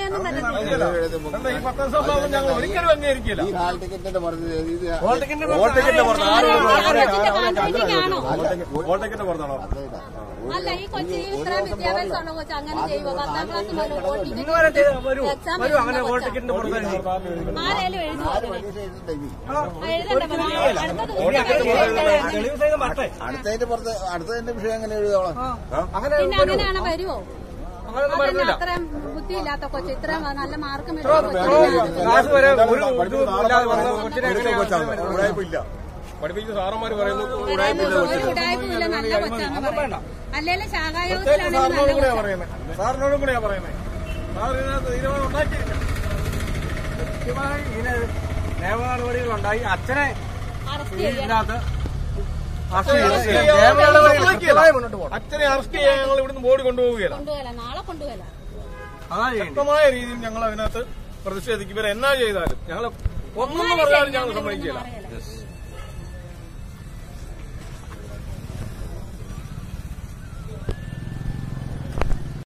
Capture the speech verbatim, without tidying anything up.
അങ്ങനെയൊന്നും പറ്റത്തില്ല. ഈ പത്താം സ്വഭാവം ഞങ്ങൾ ഒരിക്കലും അംഗീകരിക്കില്ല. ഹാൾ ടിക്കറ്റിന്റെ പുറത്ത് ഹോൾ ടിക്കറ്റിന്റെ പുറത്താണോ? അല്ല, ഈ കൊച്ചി ഇത്രയും വിദ്യാഭ്യാസമുള്ള കൊച്ചു അങ്ങനെ ചെയ്യുമോ? പത്താം ക്ലാസ് മുതൽ എക്സാം ആരേലും എഴുതുമോ? അടുത്തതിന്റെ പുറത്ത് അടുത്തതിന്റെ വിഷയം എങ്ങനെ എഴുതോളാം? പിന്നെ അങ്ങനെയാണ് വരുമോ? അത്രയും ബുദ്ധിയില്ലാത്ത കൊച്ചു ഇത്രയും നല്ല മാർക്ക് പഠിപ്പിക്കുന്ന സാറന്മാര് പറയുന്നു ഒരു ഉടായ്പില്ല, നല്ല കൊച്ചാണ് പറയുന്നത്. അല്ലെങ്കിൽ ശാഖായോഗത്തിലാണെങ്കിൽ സാറിനോടും കൂടെയാ പറയുന്നത്. സാർ ഇതിനകത്ത് തീരുമാനം ഉണ്ടാക്കിയില്ല. കൃത്യമായി ഇങ്ങനെ നിയമ നടപടികളുണ്ടായി. അച്ഛനെ ഇതിനകത്ത് അച്ഛനെ അറസ്റ്റ് ചെയ്യാൻ ഞങ്ങൾ ഇവിടുന്ന് ബോഡി കൊണ്ടുപോവുകയില്ല. നാളെ കൊണ്ടുപോകല. ശക്തമായ രീതിയിൽ ഞങ്ങൾ അതിനകത്ത് പ്രതിഷേധിക്കും. ഇവരെ എന്നാ ചെയ്താലും ഞങ്ങൾ ഒന്നും പറഞ്ഞാലും ഞങ്ങൾ സമ്മതിക്കില്ല.